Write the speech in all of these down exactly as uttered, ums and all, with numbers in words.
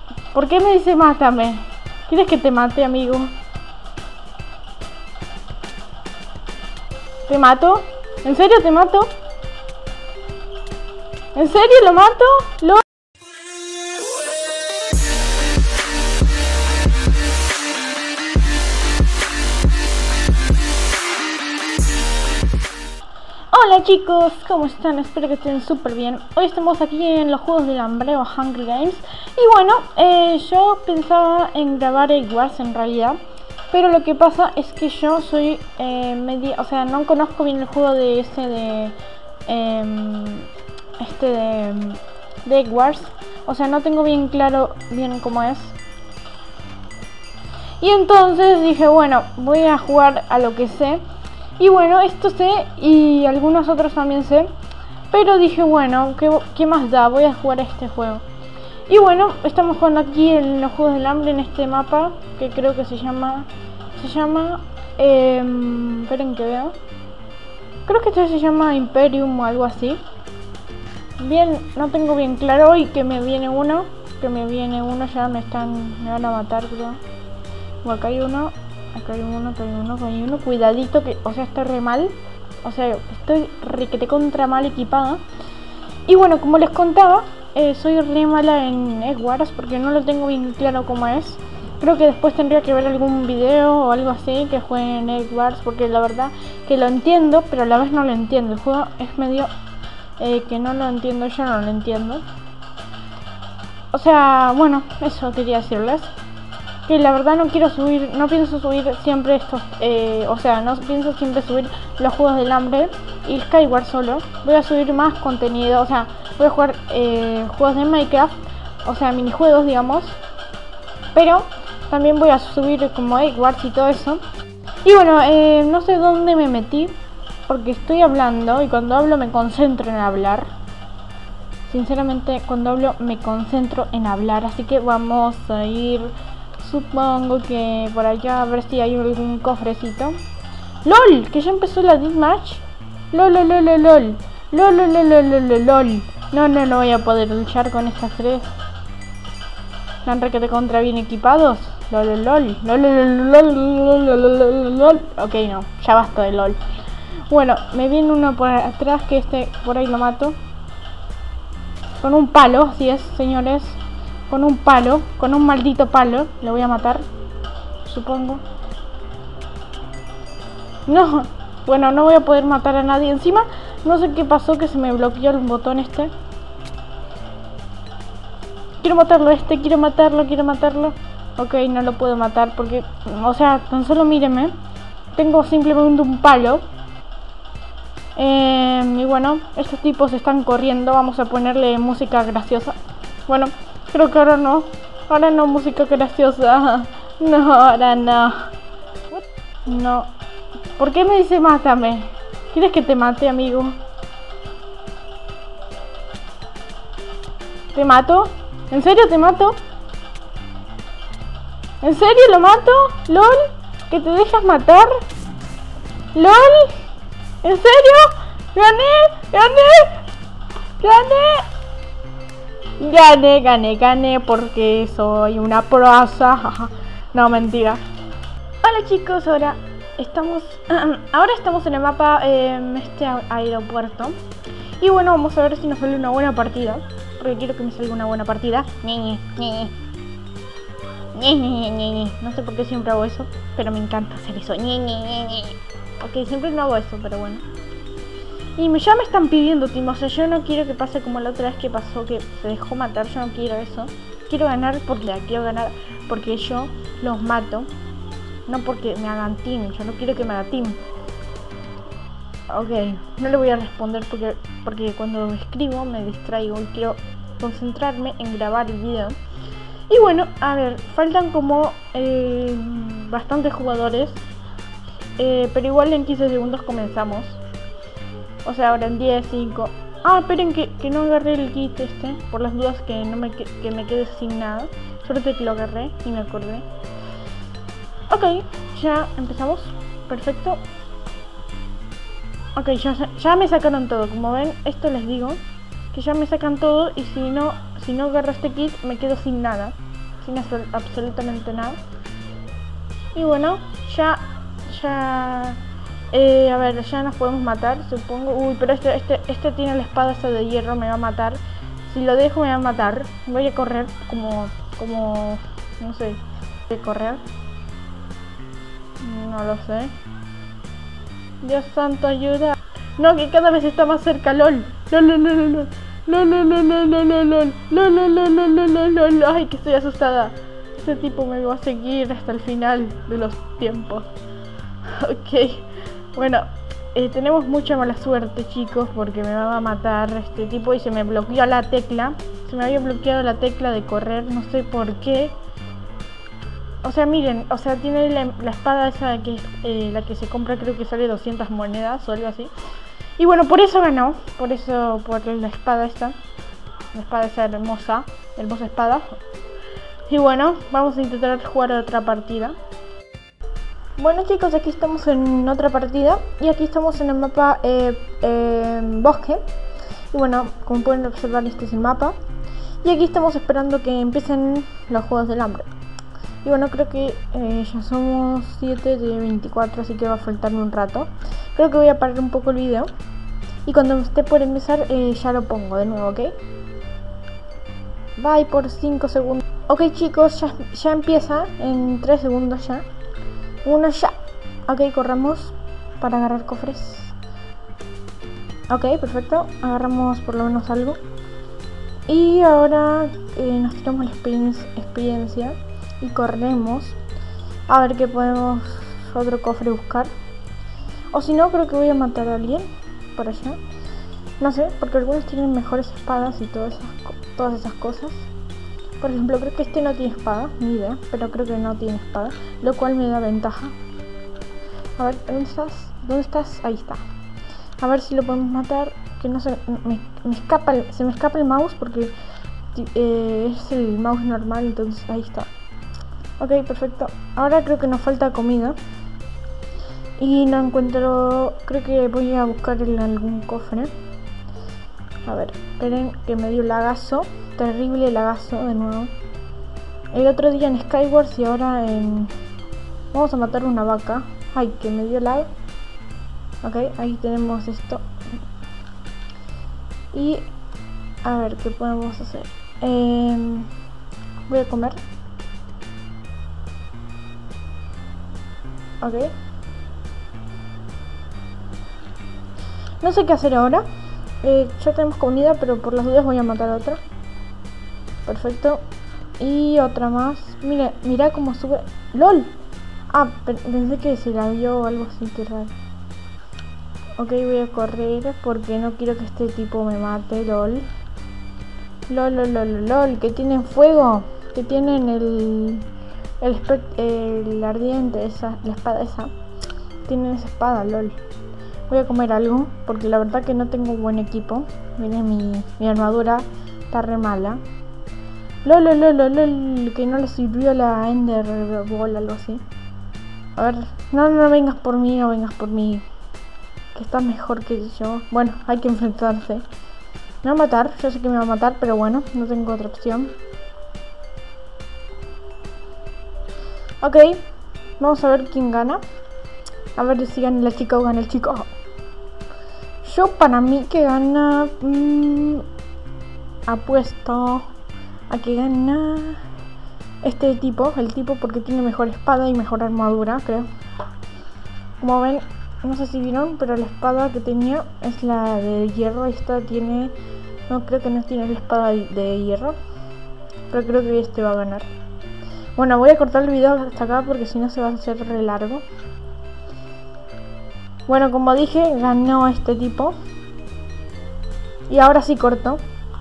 ¿Por qué me dice mátame? ¿Quieres que te mate, amigo? ¿Te mato? ¿En serio te mato? ¿En serio lo mato? ¿Lo? Hola chicos, ¿cómo están? Espero que estén súper bien. Hoy estamos aquí en los Juegos del Hambre o Hunger Games. Y bueno, eh, yo pensaba en grabar Egg Wars en realidad, pero lo que pasa es que yo soy eh, media, o sea, no conozco bien el juego de ese de eh, este de, de Egg Wars. O sea, no tengo bien claro bien cómo es. Y entonces dije, bueno, voy a jugar a lo que sé. Y bueno, esto sé y algunos otros también sé. Pero dije, bueno, ¿qué, qué más da? Voy a jugar a este juego. Y bueno, estamos jugando aquí en los Juegos del Hambre, en este mapa, que creo que se llama... Se llama... Eh, esperen que veo. Creo que este se llama Imperium o algo así. Bien, no tengo bien claro. Y que me viene uno. Que me viene uno, ya me están... Me van a matar, creo. O acá hay uno. Acá hay uno, acá hay uno, acá hay uno. Cuidadito que, o sea, estoy re mal. O sea, estoy requete contra mal equipada. Y bueno, como les contaba, eh, soy re mala en Egg Wars porque no lo tengo bien claro cómo es. Creo que después tendría que ver algún video o algo así que juegue en Egg Wars, porque la verdad que lo entiendo, pero a la vez no lo entiendo. El juego es medio eh, que no lo entiendo, yo no lo entiendo. O sea, bueno, eso quería decirles. Que la verdad no quiero subir, no pienso subir siempre estos, eh, o sea, no pienso siempre subir los Juegos del Hambre y Skyward solo. Voy a subir más contenido, o sea, voy a jugar eh, juegos de Minecraft, o sea, minijuegos, digamos. Pero también voy a subir como Egg Wars y todo eso. Y bueno, eh, no sé dónde me metí, porque estoy hablando y cuando hablo me concentro en hablar. Sinceramente, cuando hablo me concentro en hablar, así que vamos a ir... Supongo que por allá a ver si hay algún cofrecito. ¡Lol! Que ya empezó la Deathmatch. ¡Lol, lol, lol, lol! ¡Lol, lol, lol, lol, lol, lol! No, no, no voy a poder luchar con estas tres. ¿Están requete contra bien equipados? ¡Lol, lol, lol! ¡Lol, lol, lol, lol, lol, lol! Ok, no, ya basta de LOL. Bueno, me viene uno por atrás que este por ahí lo mato. Con un palo, así es, señores. Con un palo, con un maldito palo. Le voy a matar, supongo. No, bueno, no voy a poder matar a nadie. Encima, no sé qué pasó, que se me bloqueó el botón este. Quiero matarlo este, quiero matarlo, quiero matarlo. Ok, no lo puedo matar porque... O sea, tan solo míreme. Tengo simplemente un palo. eh, Y bueno, estos tipos están corriendo. Vamos a ponerle música graciosa. Bueno... Creo que ahora no. Ahora no, música graciosa. No, ahora no. No. ¿Por qué me dice mátame? ¿Quieres que te mate, amigo? ¿Te mato? ¿En serio te mato? ¿En serio lo mato? ¿Lol? ¿Que te dejas matar? ¿Lol? ¿En serio? ¡Gané! ¡Gané! ¡Gané! Gané, gané, gané porque soy una prosa. No, mentira. Hola chicos, ahora estamos ahora estamos en el mapa, eh, este aeropuerto. Y bueno, vamos a ver si nos sale una buena partida, porque quiero que me salga una buena partida. Ñe, Ñe, Ñe, Ñe, Ñe. No sé por qué siempre hago eso, pero me encanta hacer eso. Ñe, Ñe, Ñe. Ok, siempre no hago eso, pero bueno. Y me, ya me están pidiendo team, o sea, yo no quiero que pase como la otra vez que pasó, que se dejó matar. Yo no quiero eso. Quiero ganar porque la quiero ganar, porque yo los mato, no porque me hagan team. Yo no quiero que me haga team. Ok, no le voy a responder porque, porque cuando escribo me distraigo y quiero concentrarme en grabar el video. Y bueno, a ver, faltan como eh, bastantes jugadores, eh, pero igual en quince segundos comenzamos. O sea, ahora en diez, cinco... Ah, esperen que, que no agarré el kit este. Por las dudas que no me, que, que me quede sin nada. Suerte que lo agarré y me acordé. Ok, ya empezamos. Perfecto. Ok, ya, ya me sacaron todo. Como ven, esto les digo, que ya me sacan todo. Y si no, si no agarro este kit, me quedo sin nada. sin hacer absolutamente nada. Y bueno, ya, ya, eh, a ver, ya nos podemos matar, supongo. Uy, pero este, este, este tiene la espada esa de hierro, me va a matar. Si lo dejo me va a matar. Voy a correr como, como, no sé, voy a correr. No lo sé. Dios santo, ayuda. No, que cada vez está más cerca, lol. Lol, lol, lol, lol. Lol, lol, lol, lol, lol, lol, lol, lol, lol, lol, lol, lol, lol, lol. Ay, que estoy asustada. Este tipo me va a seguir hasta el final de los tiempos. Ok. Bueno, eh, tenemos mucha mala suerte, chicos, porque me va a matar este tipo y se me bloqueó la tecla. Se me había bloqueado la tecla de correr, no sé por qué. O sea, miren, o sea, tiene la, la espada esa que es eh, la que se compra, creo que sale doscientas monedas o algo así. Y bueno, por eso ganó, por eso, por la espada esta. La espada esa hermosa, hermosa espada. Y bueno, vamos a intentar jugar otra partida. Bueno chicos, aquí estamos en otra partida. Y aquí estamos en el mapa eh, eh, bosque. Y bueno, como pueden observar, este es el mapa. Y aquí estamos esperando que empiecen los juegos del hambre. Y bueno, creo que eh, ya somos siete de veinticuatro, así que va a faltarme un rato. Creo que voy a parar un poco el video. Y cuando esté por empezar, eh, ya lo pongo de nuevo, ¿ok? Bye por cinco segundos. Ok chicos, ya, ya empieza en tres segundos ya. Uno ya. Ok, corramos para agarrar cofres. Ok, perfecto. Agarramos por lo menos algo. Y ahora eh, nos tiramos la experiencia, experiencia y corremos a ver qué podemos otro cofre buscar. O si no, creo que voy a matar a alguien por allá. No sé, porque algunos tienen mejores espadas y todas esas, todas esas cosas. Por ejemplo, creo que este no tiene espada, ni idea, pero creo que no tiene espada, lo cual me da ventaja. A ver, ¿dónde estás? ¿Dónde estás? Ahí está. A ver si lo podemos matar. Que no se me, me escapa, el, se me escapa el mouse porque eh, es el mouse normal, entonces ahí está. Ok, perfecto. Ahora creo que nos falta comida. Y no encuentro... Creo que voy a buscar en algún cofre. A ver, esperen que me dio lagazo. Terrible lagazo de nuevo. El otro día en Skywars y ahora en... Vamos a matar una vaca. Ay, que me dio lag. Ok, ahí tenemos esto. Y... A ver, ¿qué podemos hacer? Eh, voy a comer. Ok. No sé qué hacer ahora. Eh, ya tenemos comida, pero por las dudas voy a matar a otra. Perfecto. Y otra más. Mira, mira cómo sube. ¡Lol! Ah, pensé que se la vio o algo así, que raro. Ok, voy a correr porque no quiero que este tipo me mate. LOL. LOL, LOL, LOL, LOL. Que tienen fuego. Que tienen el... El, el ardiente, esa, la espada esa. Tienen esa espada, LOL. Voy a comer algo, porque la verdad que no tengo buen equipo. Miren, mi, mi armadura está re mala. LOL, LOL, LOL, LOL, que no le sirvió la Ender Ball, algo así. A ver, no, no vengas por mí, no vengas por mí. Que estás mejor que yo. Bueno, hay que enfrentarse. Me va a matar, yo sé que me va a matar, pero bueno, no tengo otra opción. Ok, vamos a ver quién gana. A ver si gana la chica o gana el chico. Yo para mí que gana... Mmm, apuesto a que gana este tipo, el tipo porque tiene mejor espada y mejor armadura, creo. Como ven, no sé si vieron, pero la espada que tenía es la de hierro. Esta tiene... No, creo que no tiene la espada de hierro, pero creo que este va a ganar. Bueno, voy a cortar el video hasta acá porque si no se va a hacer re largo. Bueno, como dije, ganó este tipo. Y ahora sí corto.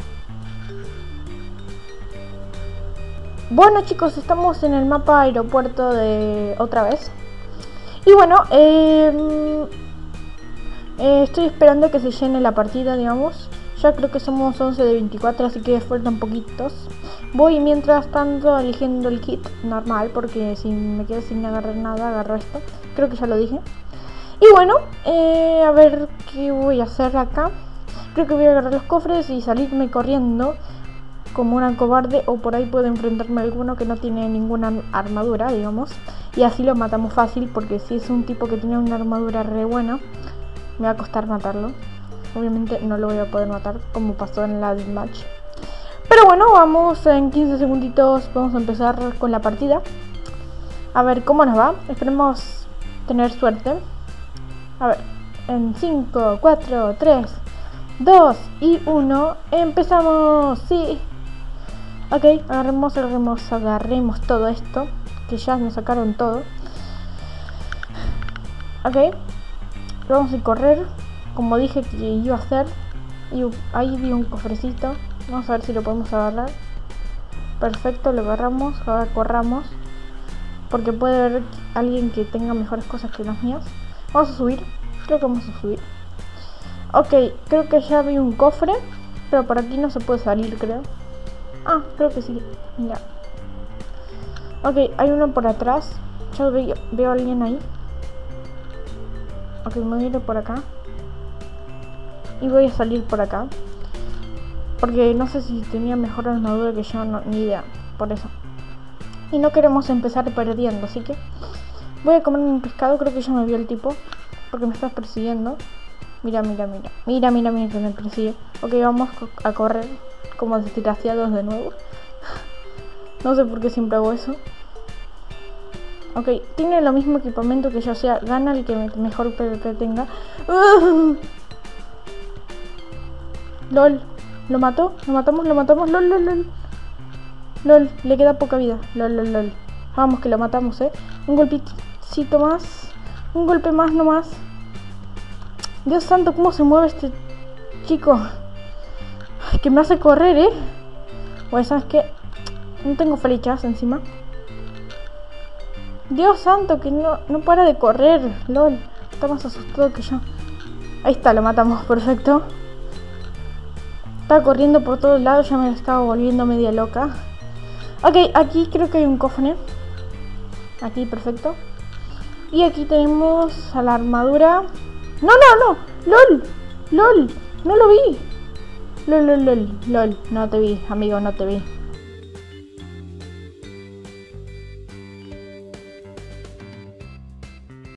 Bueno chicos, estamos en el mapa aeropuerto de otra vez. Y bueno, eh, eh, estoy esperando que se llene la partida, digamos. Ya creo que somos once de veinticuatro, así que faltan poquitos. Voy mientras tanto eligiendo el kit normal, porque si me quedo sin agarrar nada, agarro esto. Creo que ya lo dije. Y bueno, eh, a ver qué voy a hacer acá. Creo que voy a agarrar los cofres y salirme corriendo. como una cobarde, o por ahí puedo enfrentarme a alguno que no tiene ninguna armadura, digamos, y así lo matamos fácil, porque si es un tipo que tiene una armadura re buena, me va a costar matarlo. Obviamente no lo voy a poder matar, como pasó en la Deathmatch. Pero bueno, vamos en quince segunditos, vamos a empezar con la partida. A ver cómo nos va, esperemos tener suerte. A ver, en cinco, cuatro, tres, dos y uno, empezamos, sí. Ok, agarremos, agarremos, agarremos todo esto, que ya nos sacaron todo. Ok, vamos a correr, como dije que iba a hacer. Y ahí vi un cofrecito, vamos a ver si lo podemos agarrar. Perfecto, lo agarramos, ahora corramos, porque puede haber alguien que tenga mejores cosas que las mías. Vamos a subir, creo que vamos a subir. Ok, creo que ya vi un cofre, pero por aquí no se puede salir, creo. Ah, creo que sí, mira. Ok, hay uno por atrás. Yo veo, veo a alguien ahí. Ok, me voy a ir por acá. Y voy a salir por acá, porque no sé si tenía mejor armadura que yo, no, ni idea. Por eso. Y no queremos empezar perdiendo, así que voy a comer un pescado. Creo que ya me vio el tipo, porque me está persiguiendo. Mira, mira, mira. Mira, mira, mira que me persigue. Ok, vamos a correr como desgraciados de nuevo. No sé por qué siempre hago eso. Ok, tiene lo mismo equipamiento que yo, o sea, gana el que mejor P V P tenga. Uh. LOL, lo mató, lo matamos, lo matamos, lol, lol, lol. LOL, le queda poca vida, lol, lol, lol. Vamos que lo matamos, eh. Un golpecito más, un golpe más nomás. Dios santo, cómo se mueve este chico. Que me hace correr, eh. Pues sabes que no tengo flechas encima. Dios santo, que no, no para de correr, lol. Está más asustado que yo. Ahí está, lo matamos, perfecto. Estaba corriendo por todos lados, ya me estaba volviendo media loca. Ok, aquí creo que hay un cofre. Aquí, perfecto. Y aquí tenemos a la armadura. No, no, no, lol, lol, no lo vi. Lol, lol, lol, lol, no te vi, amigo, no te vi.